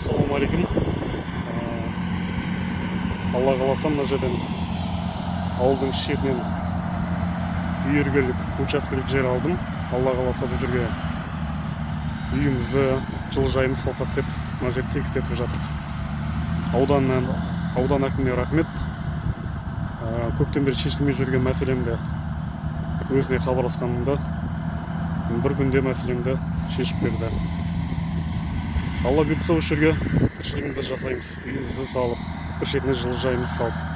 Ассалаумағалейкум. Алла қаласа мына жерден ауылдың шетінен үйіргелік учаскелік жер алдым. Алла қаласа бұл жерге үйімізді, жылыжайымызды салсақ деп мына жерді тегістетіп жатыр. Аудан әкіміне рахмет. Көптен бері шешілмей жүрген мәселемді өзіне хабарласқанымда бір күнде мәселемді шешіп берді. Алла бұйыртса осы жерге тіршілігімізді жасаймыз, үйімізді салып, бір шетіне жылыжайымызды салып.